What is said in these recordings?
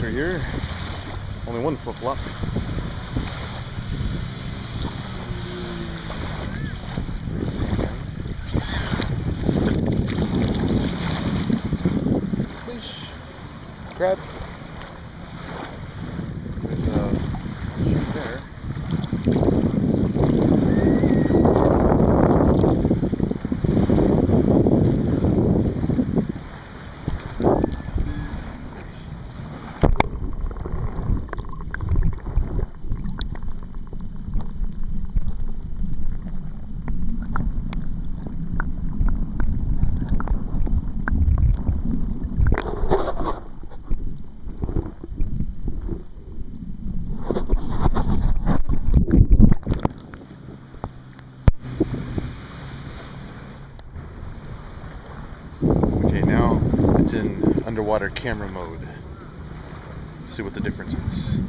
right here. Only one flip-flop. Fish. Crab. There's a shoot there. Okay, now it's in underwater camera mode. See what the difference is.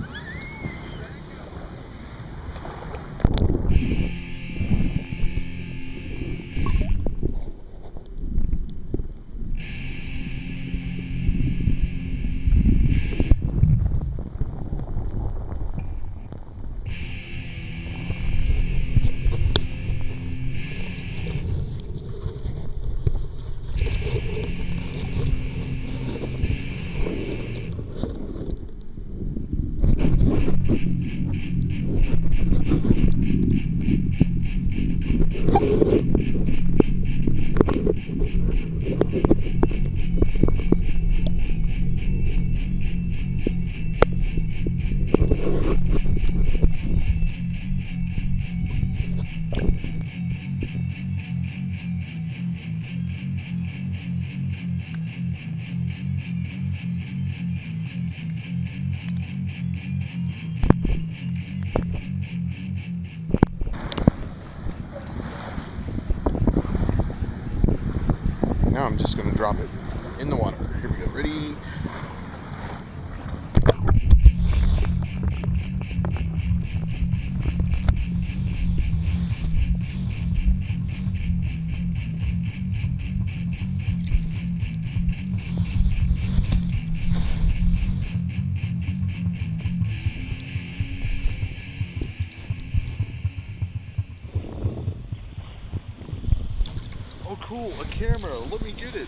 Now I'm just going to drop it in the water. Here we go. Ready? Oh cool, a camera, let me get it.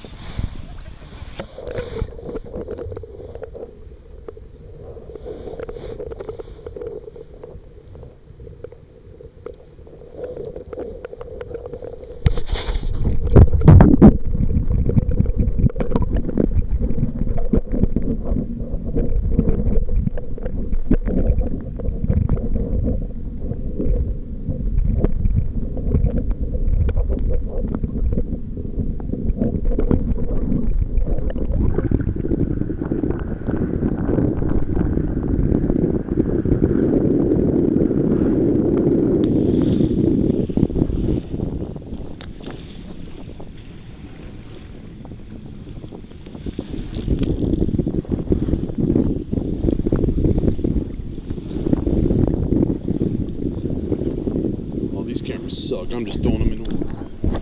I'm just throwing them in the water.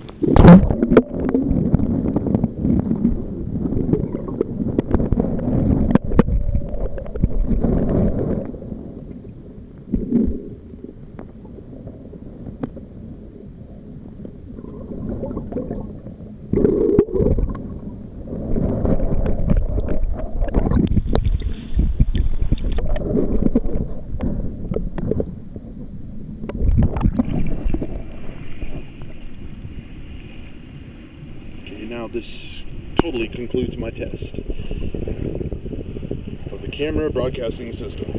Now this totally concludes my test of the camera broadcasting system.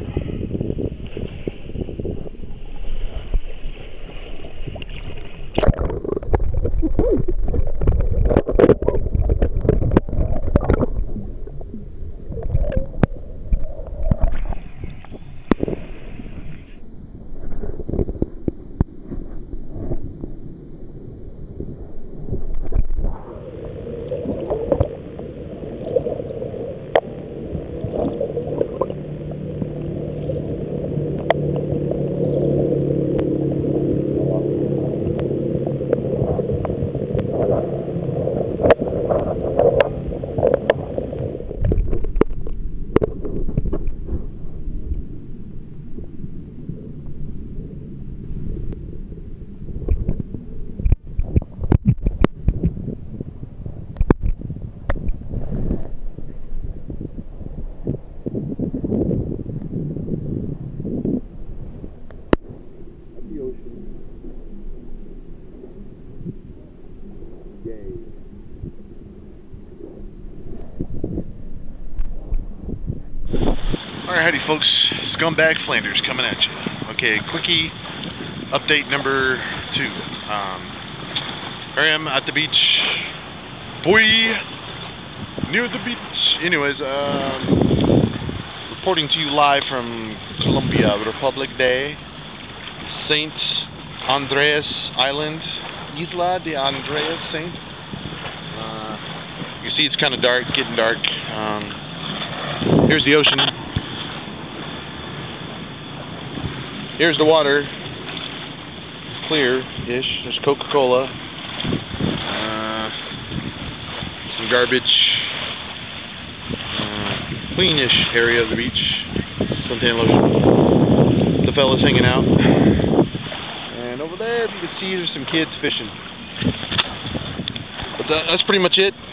Alrighty folks, Scumbag Flanders coming at you. Okay, quickie update number 2. Here I am at the beach. Boy! Near the beach. Anyways, reporting to you live from Colombia, Republic Day. Saint Andreas Island. Isla de Andreas Saint. You see it's kind of dark, getting dark. Here's the ocean. Here's the water. Clear-ish. There's Coca-Cola. Some garbage. Cleanish area of the beach. Suntan lotion. The fellas hanging out. And over there, you can see there's some kids fishing. But that's pretty much it.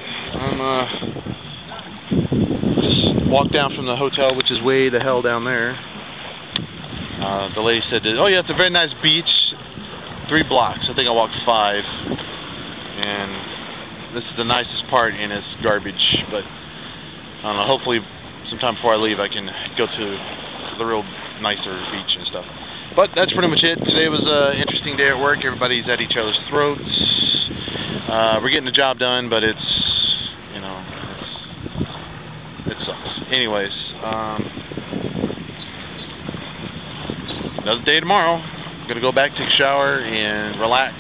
Just walked down from the hotel, which is way the hell down there. The lady said, "Oh yeah, it's a very nice beach. 3 blocks." I think I walked 5. And this is the nicest part, and it's garbage. But I don't know. Hopefully, sometime before I leave, I can go to the real nicer beach and stuff. But that's pretty much it. Today was an interesting day at work. Everybody's at each other's throats. We're getting the job done, but it sucks. Anyways, another day tomorrow. I'm gonna go back, take a shower, and relax,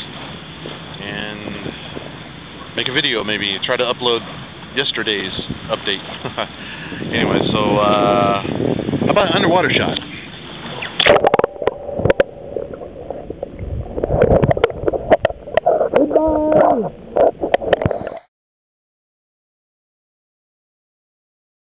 and make a video. Maybe try to upload yesterday's update. Anyway, so how about an underwater shot?